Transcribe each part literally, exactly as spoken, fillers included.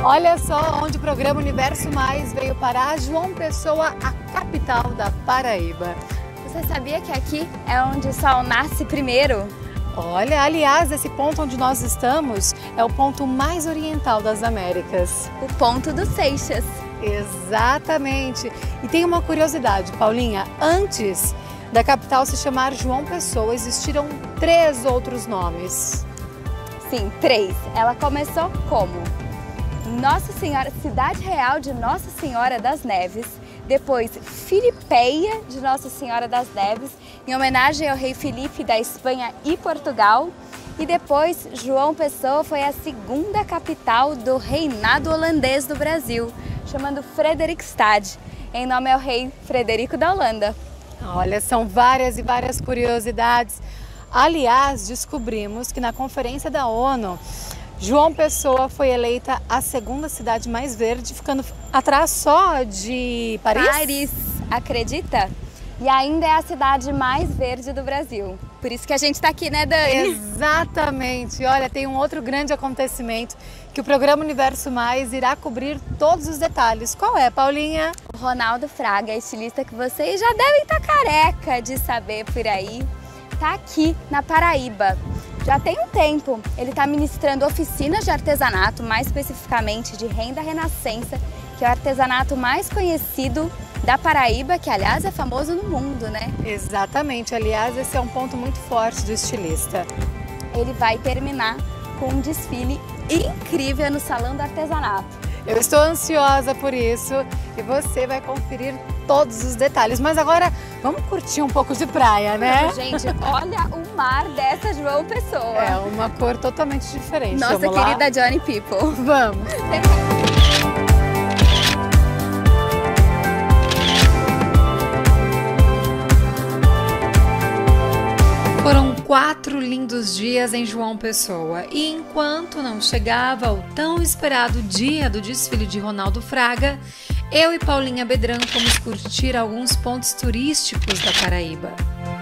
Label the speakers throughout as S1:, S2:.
S1: Olha só onde o programa Universo Mais veio parar, João Pessoa, a capital da Paraíba.
S2: Você sabia que aqui é onde o sol nasce primeiro?
S1: Olha, aliás, esse ponto onde nós estamos é o ponto mais oriental das Américas.
S2: O ponto dos Seixas.
S1: Exatamente. E tem uma curiosidade, Paulinha, antes da capital se chamar João Pessoa, existiram três outros nomes.
S2: Sim, três. Ela começou como Nossa Senhora, Cidade Real de Nossa Senhora das Neves, depois Filipeia de Nossa Senhora das Neves, em homenagem ao rei Filipe da Espanha e Portugal, e depois João Pessoa foi a segunda capital do reinado holandês do Brasil, chamando Frederikstad, em nome ao rei Frederico da Holanda.
S1: Olha, são várias e várias curiosidades. Aliás, descobrimos que na Conferência da ONU, João Pessoa foi eleita a segunda cidade mais verde, ficando atrás só de Paris?
S2: Paris, acredita? E ainda é a cidade mais verde do Brasil. Por isso que a gente está aqui, né, Dani?
S1: Exatamente. Olha, tem um outro grande acontecimento que o programa Universo Mais irá cobrir todos os detalhes. Qual é, Paulinha?
S2: O Ronaldo Fraga, estilista que vocês já devem estar careca de saber por aí, está aqui na Paraíba. Já tem um tempo, ele está ministrando oficinas de artesanato, mais especificamente de renda renascença, que é o artesanato mais conhecido da Paraíba, que aliás é famoso no mundo, né?
S1: Exatamente, aliás esse é um ponto muito forte do estilista.
S2: Ele vai terminar com um desfile incrível no Salão do Artesanato.
S1: Eu estou ansiosa por isso e você vai conferir todos os detalhes. Mas agora vamos curtir um pouco de praia, né?
S2: Gente, olha o mar dessa João Pessoa.
S1: É uma cor totalmente diferente.
S2: Nossa
S1: vamos
S2: querida
S1: lá?
S2: Johnny People.
S1: Vamos! Foram quatro lindos dias em João Pessoa e enquanto não chegava o tão esperado dia do desfile de Ronaldo Fraga, eu e Paulinha Bedran fomos curtir alguns pontos turísticos da Paraíba.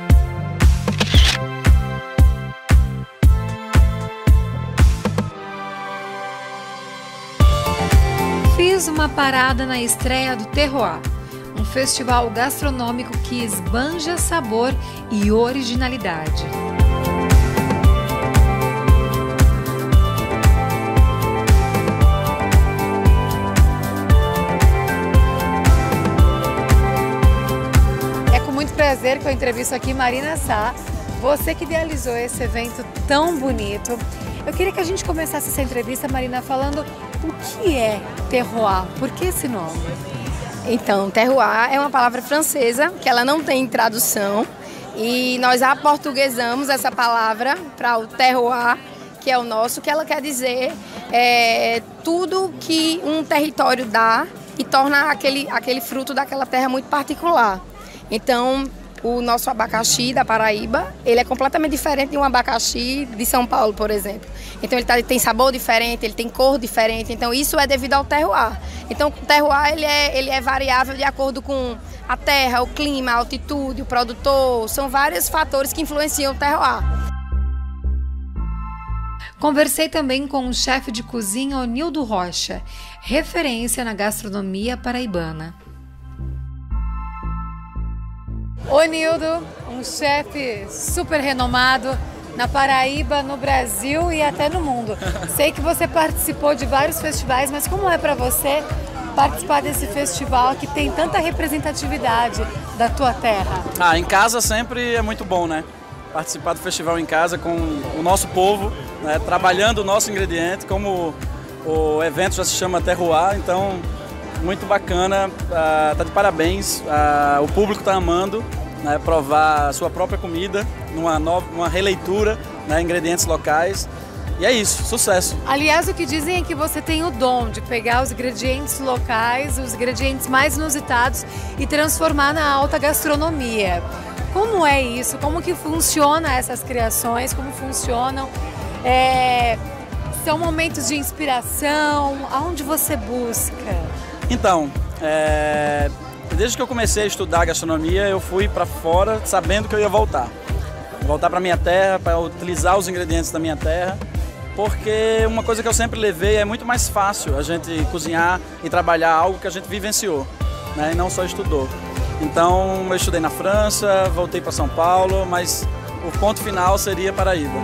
S1: Fiz uma parada na estreia do Terroir, um festival gastronômico que esbanja sabor e originalidade. É com muito prazer que eu entrevisto aqui Marina Sá, você que idealizou esse evento tão bonito. Eu queria que a gente começasse essa entrevista, Marina, falando o que é Terroir, por que esse nome?
S3: Então, terroir é uma palavra francesa que ela não tem tradução e nós aportuguesamos essa palavra para o terroir, que é o nosso, que ela quer dizer é, tudo que um território dá e torna aquele, aquele fruto daquela terra muito particular. Então, o nosso abacaxi da Paraíba, ele é completamente diferente de um abacaxi de São Paulo, por exemplo. Então ele, tá, ele tem sabor diferente, ele tem cor diferente, então isso é devido ao terroir. Então o terroir ele é, ele é variável de acordo com a terra, o clima, a altitude, o produtor, são vários fatores que influenciam o terroir.
S1: Conversei também com o chefe de cozinha Onildo Rocha, referência na gastronomia paraibana. Onildo, um chefe super renomado na Paraíba, no Brasil e até no mundo. Sei que você participou de vários festivais, mas como é para você participar desse festival que tem tanta representatividade da tua terra?
S4: Ah, em casa sempre é muito bom, né? Participar do festival em casa com o nosso povo, né? Trabalhando o nosso ingrediente, como o evento já se chama Terroir, então muito bacana, ah, tá de parabéns, ah, o público tá amando, né, provar a sua própria comida, numa, nova, uma releitura, né, ingredientes locais, e é isso, sucesso.
S1: Aliás, o que dizem é que você tem o dom de pegar os ingredientes locais, os ingredientes mais inusitados e transformar na alta gastronomia. Como é isso? Como que funciona essas criações? Como funcionam? É... São momentos de inspiração? Aonde você busca?
S4: Então, é... desde que eu comecei a estudar gastronomia, eu fui para fora sabendo que eu ia voltar. Voltar para minha terra, para utilizar os ingredientes da minha terra. porque uma coisa que eu sempre levei é muito mais fácil a gente cozinhar e trabalhar algo que a gente vivenciou, né, e não só estudou. Então eu estudei na França, voltei para São Paulo, mas o ponto final seria Paraíba.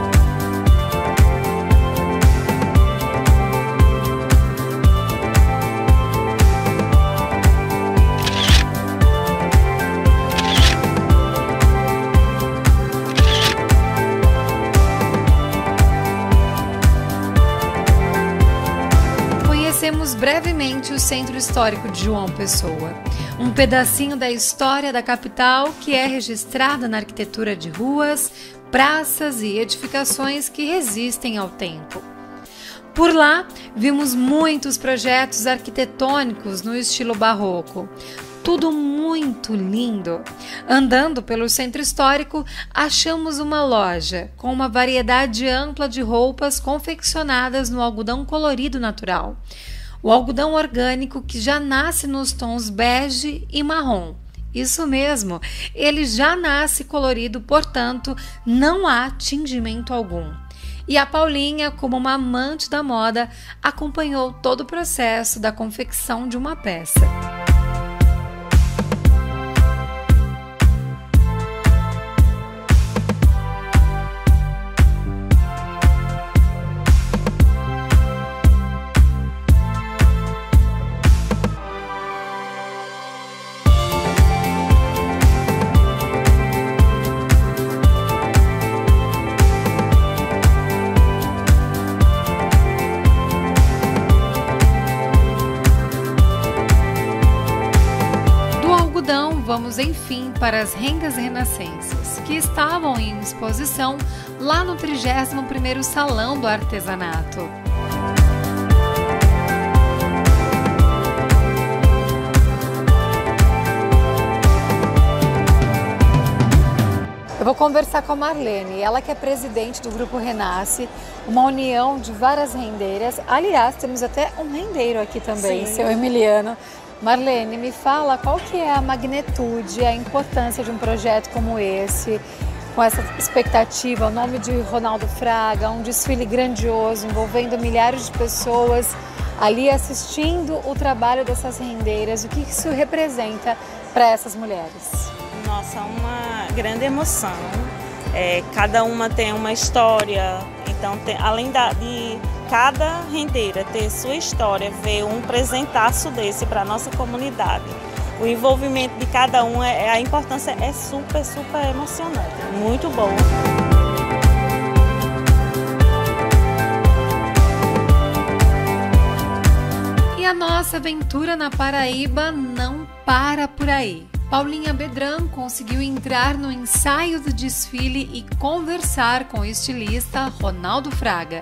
S1: Conhecemos brevemente o Centro Histórico de João Pessoa, um pedacinho da história da capital que é registrada na arquitetura de ruas, praças e edificações que resistem ao tempo. Por lá, vimos muitos projetos arquitetônicos no estilo barroco. Tudo muito lindo. Andando pelo centro histórico, achamos uma loja com uma variedade ampla de roupas confeccionadas no algodão colorido natural. O algodão orgânico que já nasce nos tons bege e marrom. Isso mesmo, ele já nasce colorido, portanto, não há tingimento algum. E a Paulinha, como uma amante da moda, acompanhou todo o processo da confecção de uma peça. Vamos, enfim, para as rendas renascenses, que estavam em exposição lá no trigésimo primeiro Salão do Artesanato. Eu vou conversar com a Marlene, ela que é presidente do Grupo Renasce, uma união de várias rendeiras. Aliás, temos até um rendeiro aqui também, Sim. seu Emiliano. Marlene, me fala qual que é a magnitude, a importância de um projeto como esse, com essa expectativa, o nome de Ronaldo Fraga, um desfile grandioso envolvendo milhares de pessoas ali assistindo o trabalho dessas rendeiras. O que isso representa para essas mulheres?
S5: Nossa, uma grande emoção. É, cada uma tem uma história, então tem, além da, de cada rendeira ter sua história, ver um presentaço desse para a nossa comunidade. O envolvimento de cada um, é, a importância é super, super emocionante, muito bom.
S1: E a nossa aventura na Paraíba não para por aí. Paulinha Bedran conseguiu entrar no ensaio do desfile e conversar com o estilista Ronaldo Fraga.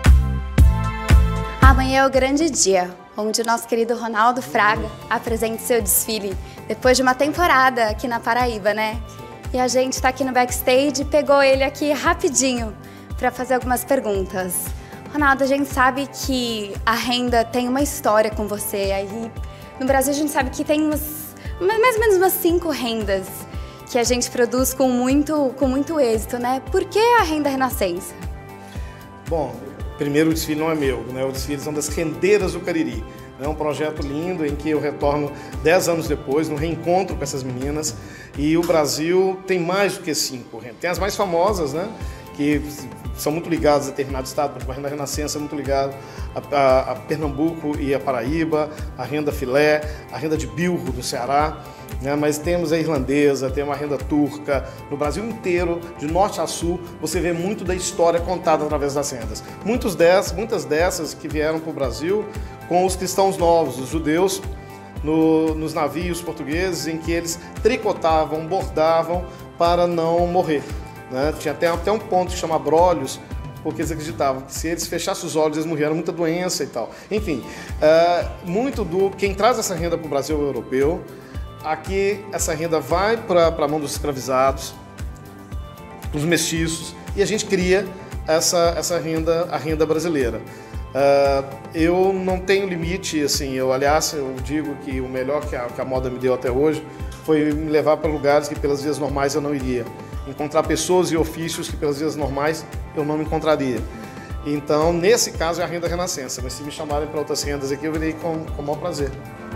S2: Amanhã é o grande dia, onde o nosso querido Ronaldo Fraga apresenta seu desfile, depois de uma temporada aqui na Paraíba, né? E a gente está aqui no backstage e pegou ele aqui rapidinho para fazer algumas perguntas. Ronaldo, a gente sabe que a renda tem uma história com você. Aí no Brasil a gente sabe que tem umas, mais ou menos umas cinco rendas que a gente produz com muito, com muito êxito, né? Por que a renda Renascença?
S6: Bom, primeiro o desfile não é meu, né? O desfile são das rendeiras do Cariri. É um projeto lindo em que eu retorno dez anos depois, no reencontro com essas meninas. E o Brasil tem mais do que cinco rendas. Tem as mais famosas, né? Que são muito ligadas a determinado estado, porque a renda Renascença é muito ligada a, a, a Pernambuco e a Paraíba, a renda filé, a renda de bilro do Ceará, né? Mas temos a irlandesa, tem uma renda turca. No Brasil inteiro, de norte a sul, você vê muito da história contada através das rendas. Muitos dessas, muitas dessas que vieram para o Brasil com os cristãos novos, os judeus, no, nos navios portugueses, em que eles tricotavam, bordavam para não morrer. Né? Tinha até, até um ponto que chama brolhos, porque eles acreditavam que se eles fechassem os olhos, eles morriam, muita doença e tal. Enfim, uh, muito do quem traz essa renda para o Brasil é o europeu. Aqui essa renda vai para a mão dos escravizados, dos mestiços, e a gente cria essa, essa renda, a renda brasileira. Uh, eu não tenho limite, assim, eu, aliás, eu digo que o melhor que a, que a moda me deu até hoje foi me levar para lugares que pelas vias normais eu não iria. Encontrar pessoas e ofícios que pelas vias normais eu não me encontraria. Então, nesse caso, é a renda renascença, mas se me chamarem para outras rendas aqui, eu virei com, com o maior prazer.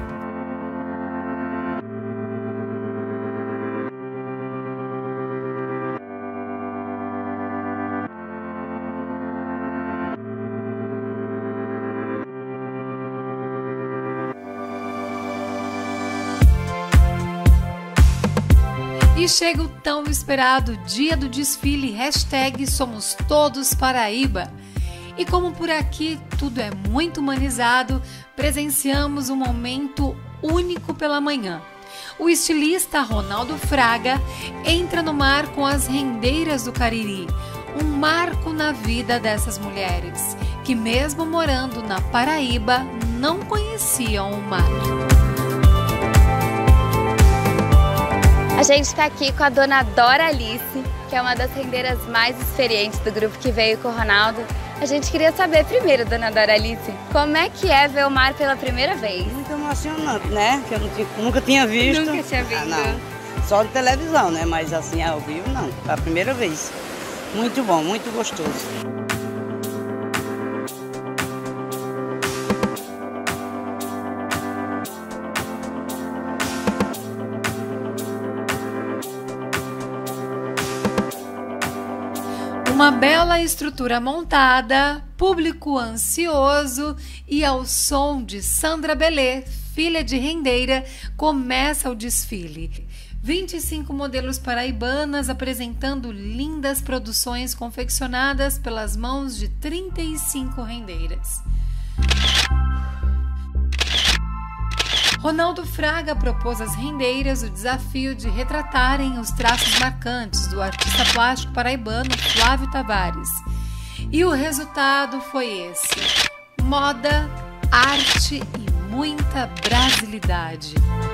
S1: E chega o tão esperado dia do desfile, hashtag Somos Todos Paraíba. E como por aqui tudo é muito humanizado, presenciamos um momento único pela manhã. O estilista Ronaldo Fraga entra no mar com as rendeiras do Cariri, um marco na vida dessas mulheres, que mesmo morando na Paraíba, não conheciam o mar.
S2: A gente está aqui com a dona Dora Alice, que é uma das rendeiras mais experientes do grupo que veio com o Ronaldo. A gente queria saber primeiro, dona Dora Alice, como é que é ver o mar pela primeira vez?
S7: Muito emocionante, né? Que eu não tinha, nunca tinha visto.
S2: Nunca tinha visto.
S7: Ah, não. Só de televisão, né? Mas assim, ao vivo não. Foi a primeira vez. Muito bom, muito gostoso.
S1: Uma bela estrutura montada, público ansioso e ao som de Sandra Belê, filha de rendeira, começa o desfile. vinte e cinco modelos paraibanas apresentando lindas produções confeccionadas pelas mãos de trinta e cinco rendeiras. Ronaldo Fraga propôs às rendeiras o desafio de retratarem os traços marcantes do artista plástico paraibano Flávio Tavares. E o resultado foi esse: moda, arte e muita brasilidade.